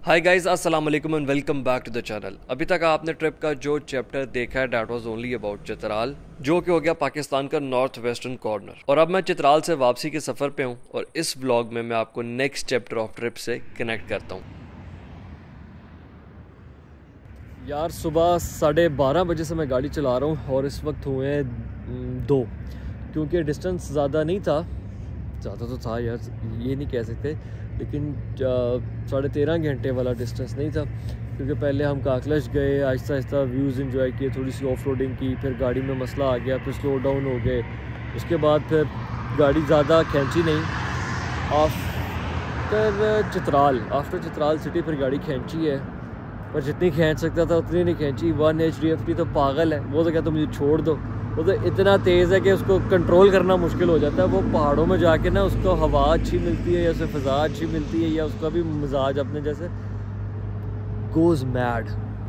हाय guys, अस्सलाम वालेकुम and welcome back to the channel. अभी तक आपने ट्रिप का जो चैप्टर देखा है that was only about Chitral, जो कि हो गया पाकिस्तान का नॉर्थ वेस्टर्न कॉर्नर। और अब मैं चित्राल से वापसी के सफ़र पे हूँ और इस व्लॉग में मैं आपको नेक्स्ट चैप्टर ऑफ ट्रिप से कनेक्ट करता हूँ। यार सुबह 12:30 बजे से मैं गाड़ी चला रहा हूँ और इस वक्त हुए हैं 2, क्योंकि डिस्टेंस ज़्यादा नहीं था। ज़्यादा तो था यार, ये नहीं कह सकते, लेकिन 13.5 घंटे वाला डिस्टेंस नहीं था, क्योंकि पहले हम काकलश गए, आहिस्ता आहिस्ता व्यूज़ एंजॉय किए, थोड़ी सी ऑफ रोडिंग की, फिर गाड़ी में मसला आ गया, फिर स्लो डाउन हो गए। उसके बाद फिर गाड़ी ज़्यादा खींची नहीं। आफ्टर चित्राल सिटी फिर गाड़ी खींची है, पर जितनी खींच सकता था उतनी नहीं खींची। 1 HDFT तो पागल है, वो तो कहता मुझे छोड़ दो। वो तो इतना तेज़ है कि उसको कंट्रोल करना मुश्किल हो जाता है। वो पहाड़ों में जाके ना उसको हवा अच्छी मिलती है या उसे फ़ज़ा अच्छी मिलती है या उसका भी मिजाज अपने जैसे गोज़ मैड,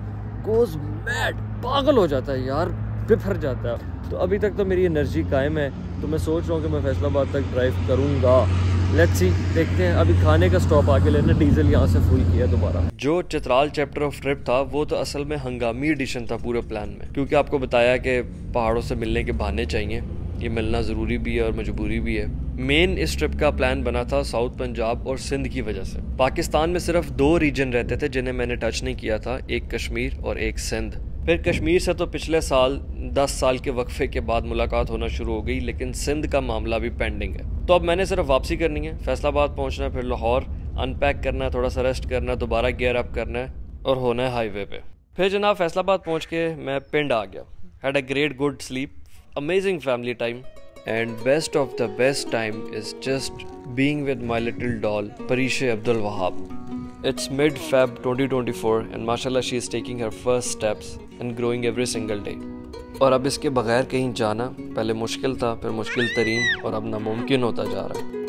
पागल हो जाता है यार, बिफर जाता है। तो अभी तक तो मेरी एनर्जी कायम है, तो मैं सोच रहा हूँ कि मैं फैसलाबाद तक ड्राइव करूँगा। लेट्स सी, देखते हैं। अभी खाने का स्टॉप आके लेना, डीजल यहाँ से फुल किया दोबारा। जो चित्राल चैप्टर ऑफ ट्रिप था वो तो असल में हंगामी एडिशन था पूरे प्लान में, क्योंकि आपको बताया कि पहाड़ों से मिलने के बहाने चाहिए, ये मिलना ज़रूरी भी है और मजबूरी भी है। मेन इस ट्रिप का प्लान बना था साउथ पंजाब और सिंध की वजह से। पाकिस्तान में सिर्फ 2 रीजन रहते थे जिन्हें मैंने टच नहीं किया था, एक कश्मीर और एक सिंध। फिर कश्मीर से तो पिछले साल 10 साल के वक्फे के बाद मुलाकात होना शुरू हो गई, लेकिन सिंध का मामला भी पेंडिंग है। तो अब मैंने सिर्फ वापसी करनी है, फैसलाबाद पहुंचना है, फिर लाहौर अनपैक करना है, थोड़ा सा रेस्ट करना है, दोबारा गियर अप करना है और होना है हाईवे पे। फिर जनाब फैसलाबाद पहुंच के मैं पिंड आ गया। Had a great good sleep, amazing family time, and best of the best time is just being with my little doll Parishay Abdul Wahab. It's mid-Feb 2024 and माशाल्लाह she is taking her first steps and growing every single day. और अब इसके बगैर कहीं जाना पहले मुश्किल था, फिर मुश्किल तरीन और अब नामुमकिन होता जा रहा है।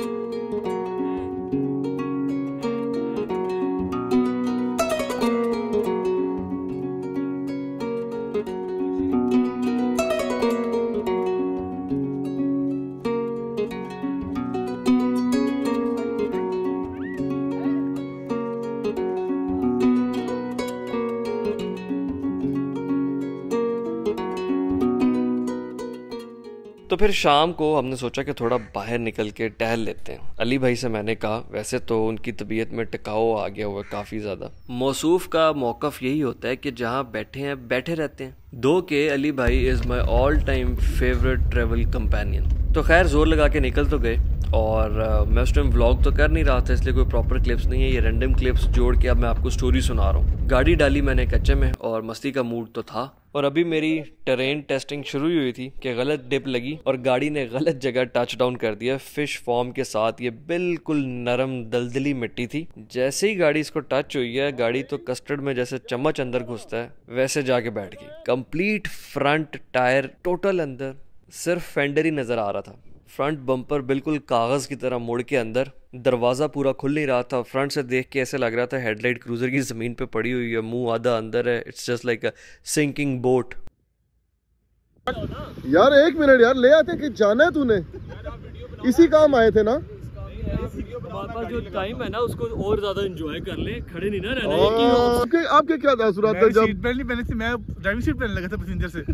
तो फिर शाम को हमने सोचा कि थोड़ा बाहर निकल के टहल लेते हैं। अली भाई से मैंने कहा, वैसे तो उनकी तबीयत में टिकाव आ गया हुआ काफ़ी ज़्यादा। मौसूफ का मौक़िफ़ यही होता है कि जहाँ बैठे हैं बैठे रहते हैं। दो के अली भाई is my all time favourite travel companion. तो खैर ज़ोर लगा के निकल तो गए, और मैं उस टाइम व्लॉग तो कर नहीं रहा था, इसलिए कोई प्रॉपर क्लिप्स नहीं है, ये रैंडम क्लिप्स जोड़ के अब मैं आपको स्टोरी सुना रहा हूँ। गाड़ी डाली मैंने कच्चे में और मस्ती का मूड तो था, और अभी मेरी टेरेन टेस्टिंग शुरू हुई थी कि गलत डिप लगी और गाड़ी ने गलत जगह टच डाउन कर दिया फिश फॉर्म के साथ। ये बिल्कुल नरम दलदली मिट्टी थी। जैसे ही गाड़ी इसको टच हुई है, गाड़ी तो कस्टर्ड में जैसे चम्मच अंदर घुसता है वैसे जाके बैठ गई। कंप्लीट फ्रंट टायर टोटल अंदर, सिर्फ फेंडर ही नजर आ रहा था। फ्रंट बम्पर बिल्कुल कागज़ की तरह मुड़ के अंदर, दरवाज़ा पूरा खुल नहीं रहा था। फ्रंट से देख के ऐसे लग रहा था हेडलाइट क्रूज़र की ज़मीन पे पड़ी हुई है, मुंह आधा अंदर है। It's just like a sinking boat. यार एक मिनट यार, ले आते कि जाना है तूने, इसी काम आए थे ना। हमारे पास जो टाइम है ना उसको और ज़्यादा एंजॉय कर ले, खड़े नहीं ना रहना। आपके क्या तासुरात थे जब सीट बेल्ट नहीं पहनी थी? मैं ड्राइविंग सीट पहनने लगा था पैसेंजर से।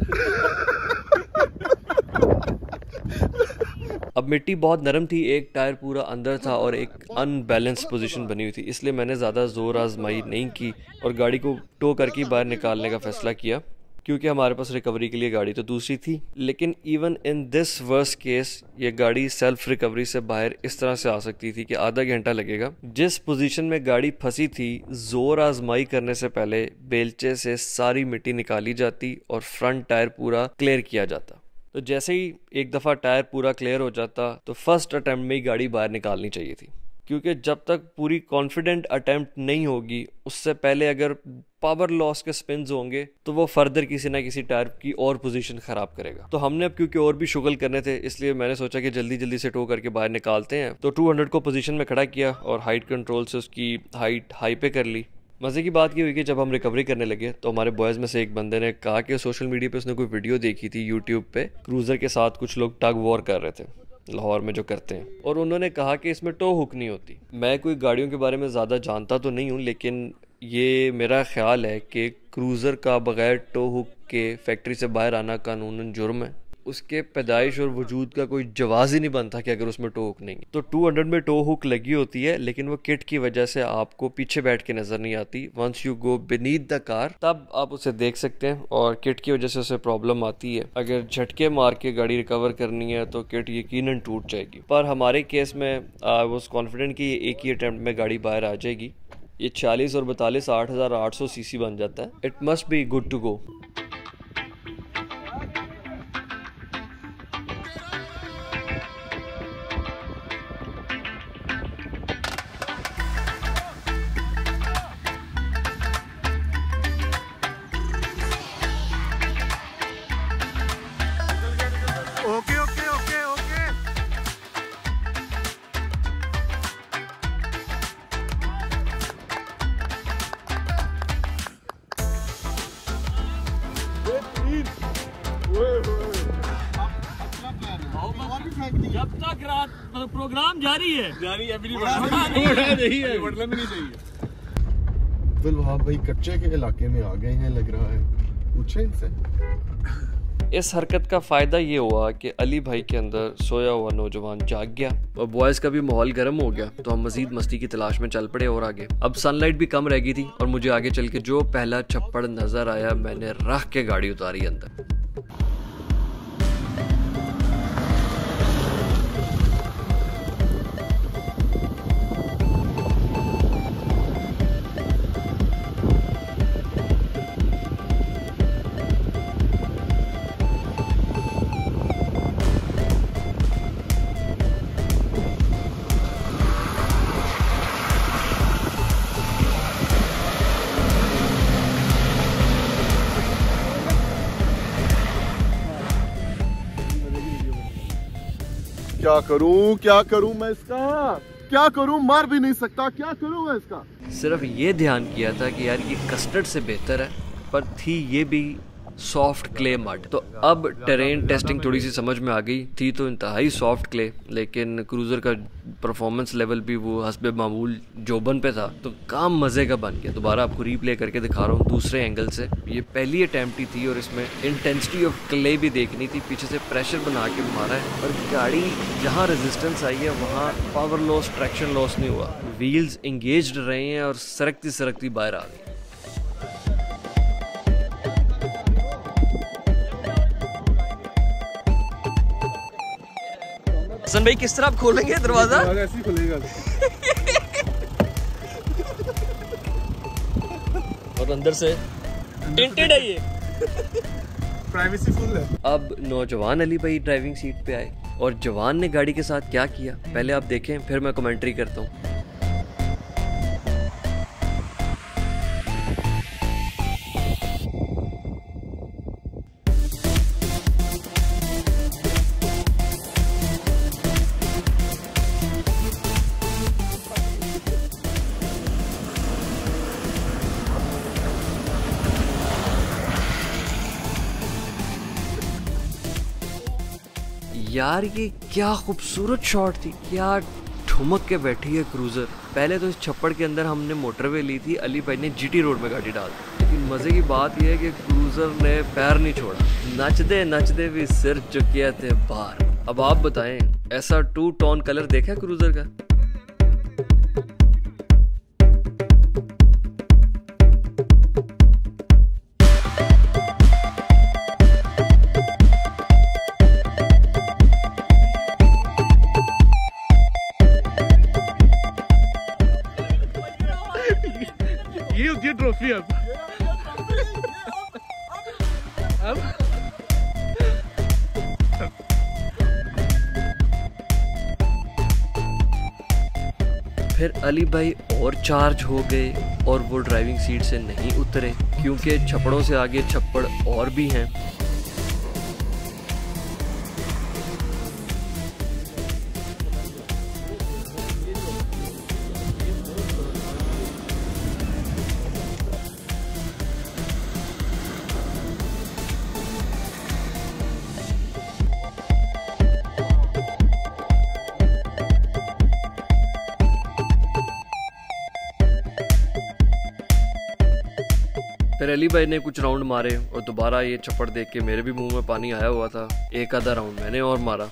अब मिट्टी बहुत नरम थी, एक टायर पूरा अंदर था और एक अनबैलेंस पोजीशन बनी हुई थी, इसलिए मैंने ज़्यादा ज़ोर आजमाई नहीं की और गाड़ी को टो करके बाहर निकालने का फैसला किया, क्योंकि हमारे पास रिकवरी के लिए गाड़ी तो दूसरी थी। लेकिन even in this worst case ये गाड़ी सेल्फ रिकवरी से बाहर इस तरह से आ सकती थी कि आधा घंटा लगेगा। जिस पोजीशन में गाड़ी फंसी थी, ज़ोर आजमाई करने से पहले बेलचे से सारी मिट्टी निकाली जाती और फ्रंट टायर पूरा क्लियर किया जाता। तो जैसे ही एक दफ़ा टायर पूरा क्लियर हो जाता तो फर्स्ट अटैम्प्ट में ही गाड़ी बाहर निकालनी चाहिए थी, क्योंकि जब तक पूरी कॉन्फिडेंट अटैम्प्ट नहीं होगी उससे पहले अगर पावर लॉस के स्पिन्स होंगे तो वो फर्दर किसी ना किसी टायर की और पोजीशन ख़राब करेगा। तो हमने अब क्योंकि और भी शुगल करने थे, इसलिए मैंने सोचा कि जल्दी जल्दी से टो करके बाहर निकालते हैं। तो 200 को पोजीशन में खड़ा किया और हाइट कंट्रोल से उसकी हाइट हाई पे कर ली। मज़े की बात ये हुई कि जब हम रिकवरी करने लगे तो हमारे बॉयज़ में से एक बंदे ने कहा कि सोशल मीडिया पे उसने कोई वीडियो देखी थी यूट्यूब पे, क्रूज़र के साथ कुछ लोग टग वॉर कर रहे थे। लाहौर में जो करते हैं, और उन्होंने कहा कि इसमें टो हुक नहीं होती। मैं कोई गाड़ियों के बारे में ज़्यादा जानता तो नहीं हूँ, लेकिन ये मेरा ख्याल है कि क्रूज़र का बग़ैर टो हुक के फैक्ट्री से बाहर आना कानूनन जुर्म है। उसके पैदाइश और वजूद का कोई जवाज़ ही नहीं बनता कि अगर उसमें टो हुक नहीं है। तो 200 में टो हुक लगी होती है, लेकिन वो किट की वजह से आपको पीछे बैठ के नज़र नहीं आती। Once you go beneath the car तब आप उसे देख सकते हैं, और किट की वजह से उसे प्रॉब्लम आती है। अगर झटके मार के गाड़ी रिकवर करनी है तो किट यकीनन टूट जाएगी। पर हमारे केस में आई वॉज कॉन्फिडेंट कि एक ही अटैम्प्ट में गाड़ी बाहर आ जाएगी। ये 40 और 42 8800 सीसी बन जाता है। It must be good to go. Okay okay okay okay. जब तक रात प्रोग्राम जारी है अभी नहीं चाहिए। अब्दुल वहाब भाई कच्चे के इलाके में आ गए हैं लग रहा है। पूछे इनसे। इस हरकत का फ़ायदा ये हुआ कि अली भाई के अंदर सोया हुआ नौजवान जाग गया और बॉयज़ का भी माहौल गर्म हो गया, तो हम मज़ीद मस्ती की तलाश में चल पड़े और आगे। अब सनलाइट भी कम रह गई थी और मुझे आगे चल के जो पहला छप्पड़ नज़र आया मैंने रख के गाड़ी उतारी अंदर। क्या करूं मैं इसका? क्या करूं? मार भी नहीं सकता। क्या करूं मैं इसका? सिर्फ ये ध्यान किया था कि यार ये कस्टर्ड से बेहतर है, पर थी ये भी सॉफ्ट क्ले मड। तो अब टेरेन टेस्टिंग थोड़ी सी समझ में आ गई थी, तो इंतहाई सॉफ्ट क्ले, लेकिन क्रूज़र का परफॉर्मेंस लेवल भी वो हस्बे मामूल जोबन पे था, तो काम मज़े का बन गया। दोबारा आपको रीप्ले करके दिखा रहा हूँ दूसरे एंगल से। ये पहली अटैम्प्ट ही थी और इसमें इंटेंसिटी ऑफ क्ले भी देखनी थी। पीछे से प्रेशर बना के मारा है और गाड़ी जहाँ रेजिस्टेंस आई है वहाँ पावर लॉस, ट्रैक्शन लॉस नहीं हुआ। व्हील्स इंगेज्ड रहे हैं और सरकती सरकती बाहर आ गई। हसन भाई किस तरह आप खोलेंगे दरवाजा? ऐसे ही खुलेगा। और अंदर से टिंटेड है ये। प्राइवेसी फुल है। अब नौजवान अली भाई ड्राइविंग सीट पे आए और जवान ने गाड़ी के साथ क्या किया पहले आप देखें, फिर मैं कमेंट्री करता हूँ। यार ये क्या खूबसूरत शॉट थी, क्या ठुमक के बैठी है क्रूज़र। पहले तो इस छप्पड़ के अंदर हमने मोटरवे ली थी, अली भाई ने जीटी रोड में गाड़ी डाल दी, लेकिन मज़े की बात यह है कि क्रूज़र ने पैर नहीं छोड़ा। नचदे भी सिर चुकिया थे बाहर। अब आप बताएं, ऐसा 2 टोन कलर देखा क्रूज़र का? ये होती है ट्रॉफी। अब फिर अली भाई और चार्ज हो गए और वो ड्राइविंग सीट से नहीं उतरे, क्योंकि छप्पड़ों से आगे छप्पड़ और भी हैं। फिर अली भाई ने कुछ राउंड मारे और दोबारा ये छप्पड़ देख के मेरे भी मुंह में पानी आया हुआ था। एक आधा राउंड मैंने और मारा।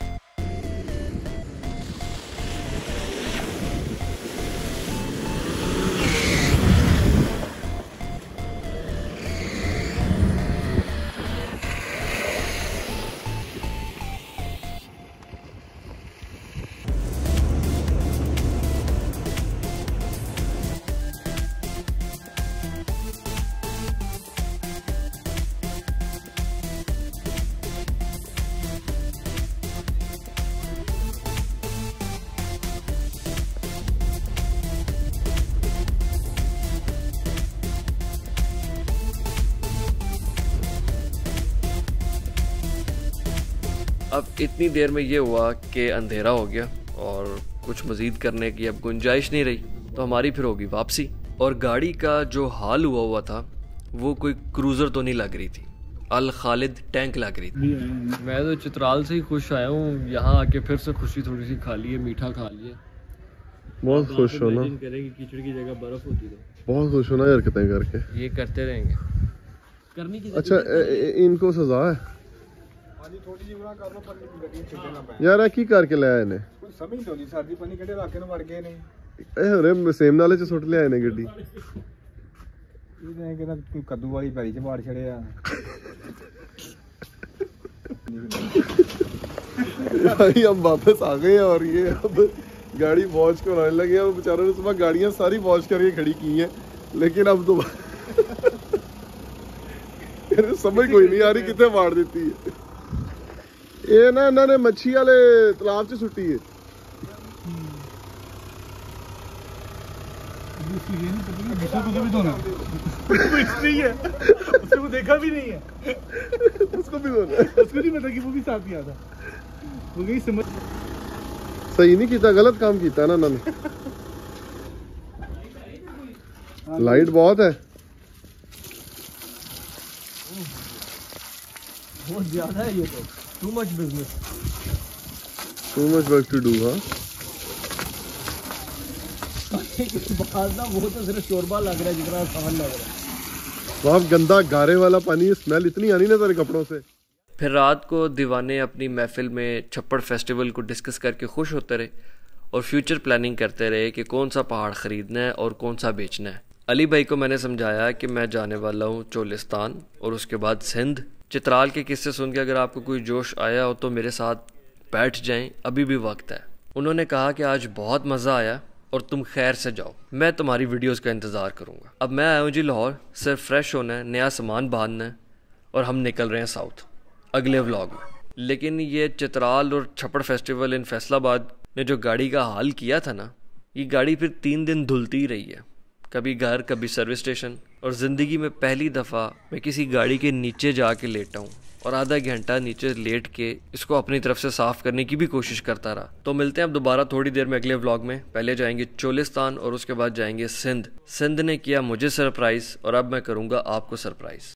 अब इतनी देर में ये हुआ कि अंधेरा हो गया और कुछ मज़ीद करने की अब गुंजाइश नहीं रही, तो हमारी फिर होगी वापसी। और गाड़ी का जो हाल हुआ था वो कोई क्रूज़र तो नहीं लग रही थी, अल खालिद टैंक लग रही थी। मैं तो चित्राल से ही खुश आया हूँ, यहाँ आके फिर से खुशी थोड़ी सी खा ली है, मीठा खा लिया। बहुत खुश हो ना, करेंगे कीचड़ की जगह बर्फ होती तो बहुत खुश हो ना हरकतें करके। ये करते रहेंगे करनी की। अच्छा इनको सजा है यार, की करके लाया इन्हें समझ तो नहीं सर्दी पानी किहड़े इलाके ਨੂੰ ਵੜ ਗਏ ਨੇ ਇਹ ਹਰੇ ਸੇਮ ਨਾਲੇ ਚ ਸੁੱਟ ਲਿਆ ਇਹਨੇ ਗੱਡੀ। ਇਹਨੇ ਕਿਹਦਾ ਕੋਈ ਕੱਦੂ ਵਾਲੀ ਪੈਲੀ ਚ ਵਾੜ ਛੜਿਆ। भाई हम वापस आ गए और ये अब गाड़ी वॉश कराने लगे हैं। बेचारों ने सुबह गाड़ियां सारी वॉश करके खड़ी की हैं, लेकिन अब तो समझ कोई नहीं आ रही कितने वाड़ देती है। ये ना इन्होंने मच्छी वाले तालाब च सुट्टी है। उसको देखा भी नहीं है, उसको भी धोना, उसको नहीं पता कि वो भी साथ ही आता। वो गई समझ, सही नहीं किया, गलत काम किया ना इन्होंने। लाइट बहुत है, बहुत ज्यादा है ये तो, too much business, too much work to do. हाँ वो तो सिर्फ शोरबा लग रहा है जितना आसान लग रहा है। वहाँ गंदा गारे वाला पानी, स्मेल इतनी आनी ना तेरे कपड़ों से। फिर रात को दीवाने अपनी महफिल में छप्पड़ फेस्टिवल को डिस्कस करके खुश होते रहे और फ्यूचर प्लानिंग करते रहे कि कौन सा पहाड़ ख़रीदना है और कौन सा बेचना है। अली भाई को मैंने समझाया कि मैं जाने वाला हूँ चोलिस्तान और उसके बाद सिंध। चित्राल के किस्से सुन के अगर आपको कोई जोश आया हो तो मेरे साथ बैठ जाएं, अभी भी वक्त है। उन्होंने कहा कि आज बहुत मज़ा आया और तुम खैर से जाओ, मैं तुम्हारी वीडियोस का इंतज़ार करूँगा। अब मैं आया हूँ जी लाहौर, सिर्फ फ्रेश होना है, नया सामान बांधना है और हम निकल रहे हैं साउथ अगले व्लॉग में। लेकिन ये चित्राल और छप्पड़ फेस्टिवल इन फैसलाबाद ने जो गाड़ी का हाल किया था ना, ये गाड़ी फिर 3 दिन धुलती ही रही है, कभी घर कभी सर्विस स्टेशन। और ज़िंदगी में पहली दफ़ा मैं किसी गाड़ी के नीचे जाके लेटा हूँ और आधा घंटा नीचे लेट के इसको अपनी तरफ से साफ़ करने की भी कोशिश करता रहा। तो मिलते हैं अब दोबारा थोड़ी देर में अगले व्लॉग में। पहले जाएंगे चोलिस्तान और उसके बाद जाएंगे सिंध। सिंध ने किया मुझे सरप्राइज़ और अब मैं करूँगा आपको सरप्राइज़।